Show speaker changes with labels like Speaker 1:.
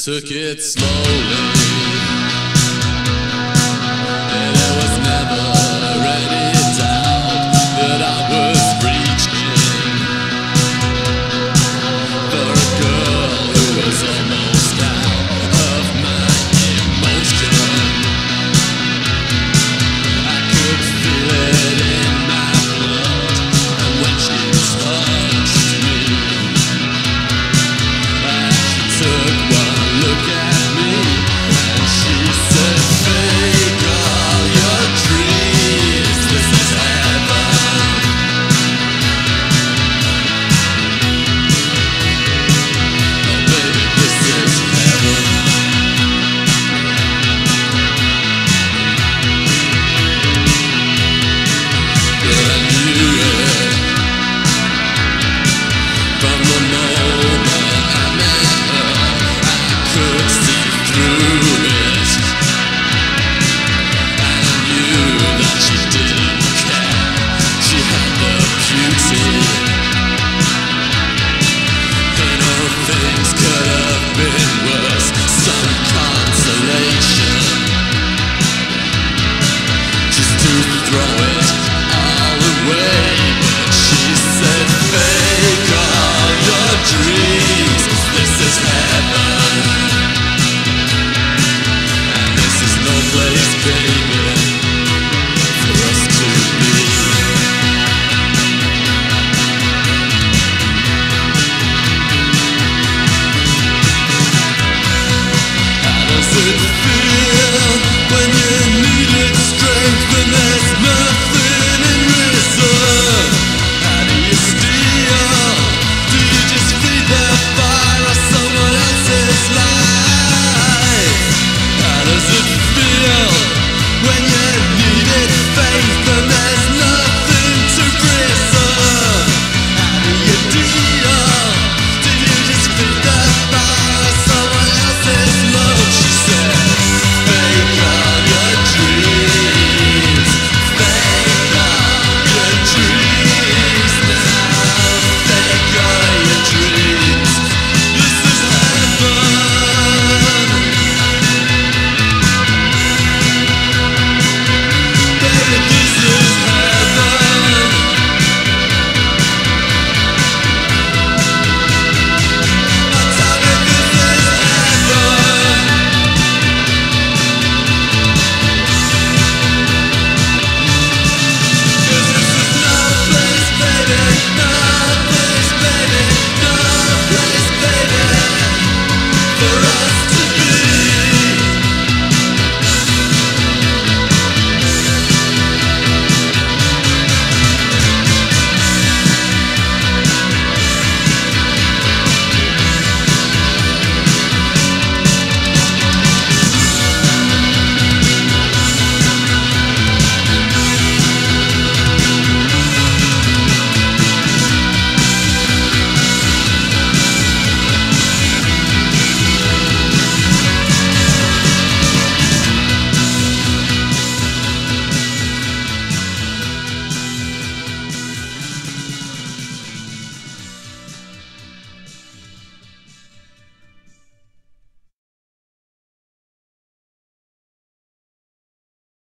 Speaker 1: took it slowly, and there was never any doubt that I was reaching for a girl who was almost out of my emotion. I could feel it in my blood, and when she touched me, she took one look at me, and she said, "Fake all your dreams, this is heaven." Oh baby, this is heaven. Yeah, I knew it from the moment I met her. I could see through it. I knew that she didn't care. She had the beauty, and all things could have been worse. Some consolation, just to throw it all away. But she said, "Fake all your dreams, this is heaven, and this is no place, baby."